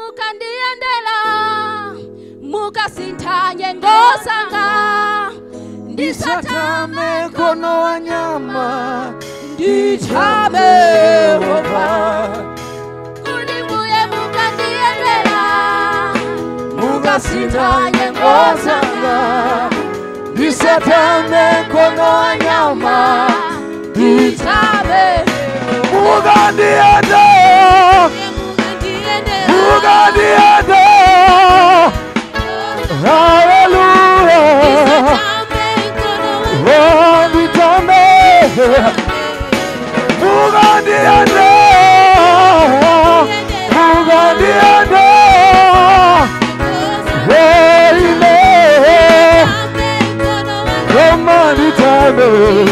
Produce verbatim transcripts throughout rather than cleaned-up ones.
mukandiendela mukasintanye ngosanga ndisatame kono wanyama nditame Yehova kulimbuye mukandiendela mukasintanye ngosanga ndisatame kono wanyama nditame mukandiendela mukandiendela hallelujah oh nditame mukandiendela mukandiendela amen come on nditame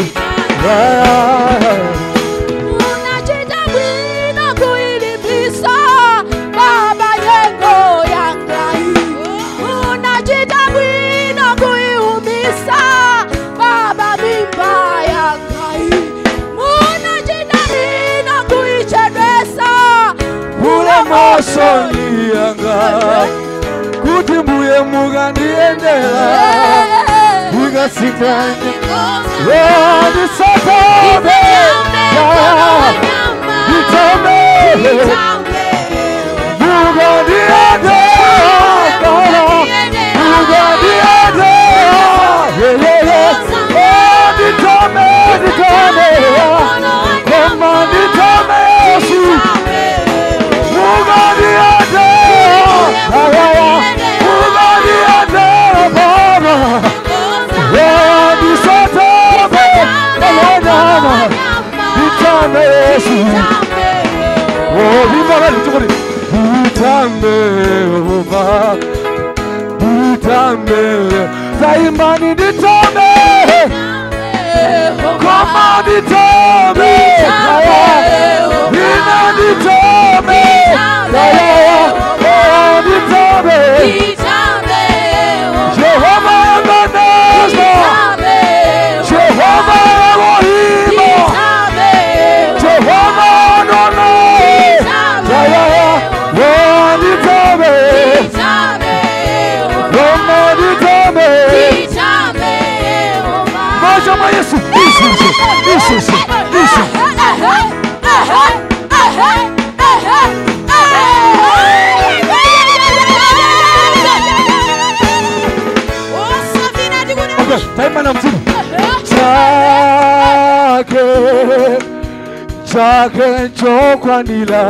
unachita bwino kuilibisa baba yengo yangai unachita bwino kuiumisa baba mimba yangai unachita bwino kuichedwesa kule masoni yangai kuti mbuye mukandiendela mukasintanye ndisatame nditame mukandiendela mukandiendela nditame nditame koma nditame Yesu mukandiendela mukandiendela baba ndisatame nditame nditame Yesu oh bimba ndikuri nditame Yehova nditame zaimani nditame koma nditame nina nditame nditame Jehova Ebenezer Jehova Elohim Jehova Adonai nditame koma nditame Moja mwa Yesu Yesu Yesu Yesu okay taima na mzima chake chake chokwanila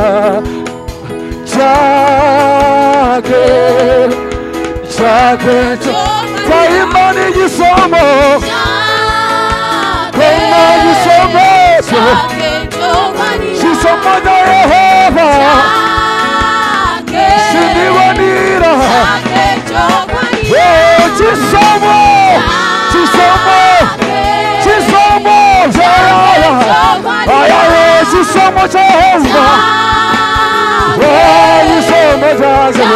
chake chake taima ni jisomo kama jisomo jisomo da Yehova siniwanira jisomo jisomo jisomo jaya aya jisomo Jehova jisomo jaya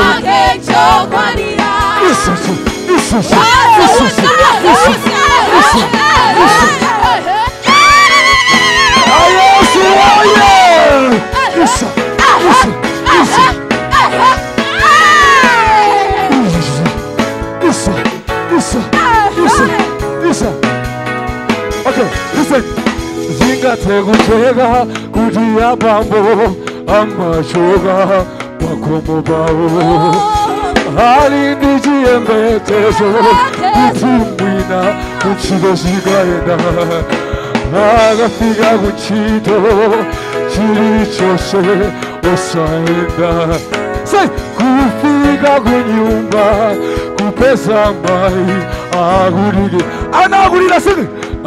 Isso, isso, isso, isso, isso, isso. Aye, isso, aye. Isso, isso, isso. Isso, isso, isso, isso. Okay, listen. Zinga tegutega kudia bambo amashoga wakomobao. Ali ndijiembetezo kutimwina kuchigo shigaenda agafika kuchito chilichose osaenda say kufika kunyumba kupesa mai agurige anagurira sini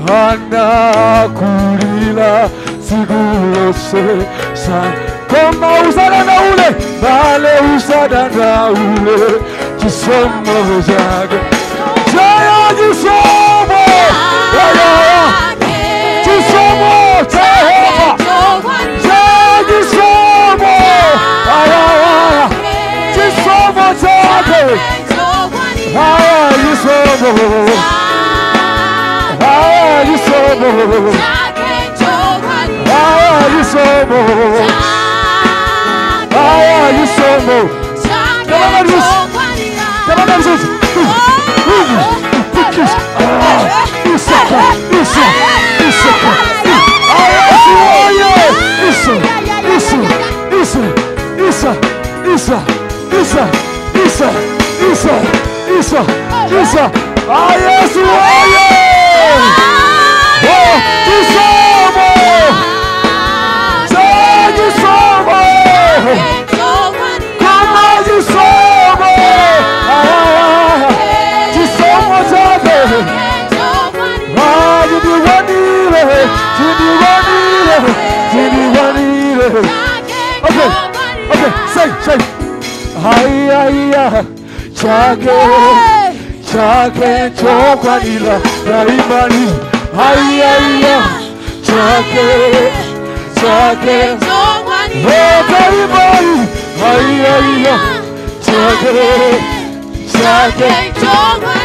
anakurila sigulose sa koma usada na ule bale usada na ule kisomo jaga jaya kisomo jaya kisomo Jehova jaya kisomo aya kisomo jaga aya kisomo aya kisomo aya kisomo aya kisomo Isa, Isa, Isa. Ah, Yesu oye. Oh, Kisomo. Say Kisomo. Come on, Kisomo. Ah, Kisomo zake. Ah, you want it. You want it. You want it. Okay, okay, say, say. Ay, ay, ay. Chake, chake, chokwanila, naimani. Ay, ay, ay. Chake, chake, chokwanila, naimani. Ay, ay, ay. Chake, chake, chokwanila.